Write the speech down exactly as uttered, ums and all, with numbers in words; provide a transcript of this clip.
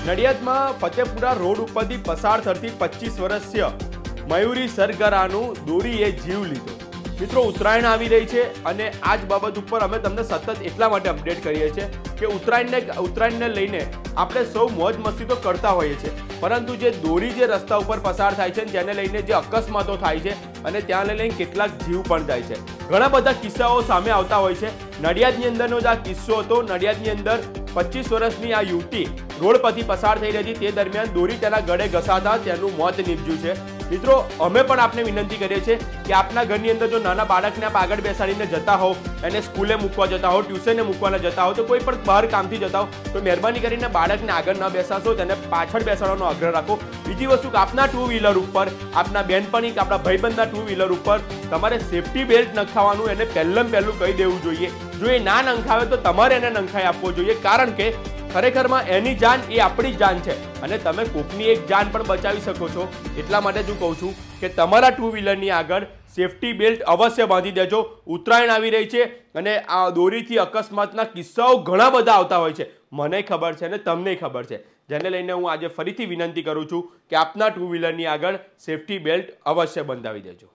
નડિયાદમાં Fatepura road ઉપરથી પસાર થતી પચીસ વર્ષીય મયુરી સરગરાનું દોરીએ જીવ લીધો। મિત્રો, ઉત્તરાયણ આવી રહી છે અને આ જ બાબત ઉપર અમે તમને સતત એટલા માટે અપડેટ કરીએ છીએ કે ઉત્તરાયણને ઉત્તરાયણને લઈને આપણે સૌ મોજ મસ્તી તો કરતા હોઈએ છીએ, પરંતુ જે દોરી જે રસ્તા ઉપર પસાર થાય છે જેને લઈને જે અકસ્માતો થાય છે અને ત્યાં લઈને કેટલાક જીવ પણ જાય છે। ઘણા બધા કિસ્સાઓ સામે આવતા હોય છે। નડિયાદની અંદરનો જ આ કિસ્સો હતો। નડિયાદની અંદર પચીસ વર્ષની આ યુવતી રોડ પરથી પસાર થઈ રહી હતી, તે દરમિયાન દોરી તેના ગળે ઘસાતા તેનું મોત નીપજ્યું છે। મિત્રો, અમે પણ આપને વિનંતી કરીએ છીએ કે આપના ઘરની અંદર જો નાના બાળકને આપ આગળ બેસાડીને જતા હોવ, એને સ્કૂલે મૂકવા જતા હોવ, ટ્યુશને મૂકવાના જતા હોવ, તો કોઈ પણ બહાર કામથી જતા હોવ તો મહેરબાની કરીને બાળકને આગળ ન બેસાડશો, તેને પાછળ બેસાડવાનો આગ્રહ રાખો। બીજી વસ્તુ કે આપના ટુ વ્હીલર ઉપર, આપના બેનપણી કે આપણા ભાઈબંધના ટુ વ્હીલર ઉપર તમારે સેફટી બેલ્ટ નખાવવાનું એને પહેલાં પહેલું કહી દેવું જોઈએ। જો એ ના નંખાવે તો તમારે એને નંખાઈ આપવો જોઈએ, કારણ કે ખરેખરમાં એની જાન એ આપણી જાન છે અને તમે કોકની એક જાન પણ બચાવી શકો છો। એટલા માટે જ હું કહું છું કે તમારા ટુ વ્હીલરની આગળ સેફટી બેલ્ટ અવશ્ય બાંધી દેજો। ઉત્તરાયણ આવી રહી છે અને આ દોરીથી અકસ્માતના કિસ્સાઓ ઘણા બધા આવતા હોય છે, મને ખબર છે અને તમને ખબર છે, જેને લઈને હું આજે ફરીથી વિનંતી કરું છું કે આપના ટુ વ્હીલરની આગળ સેફટી બેલ્ટ અવશ્ય બંધાવી દેજો।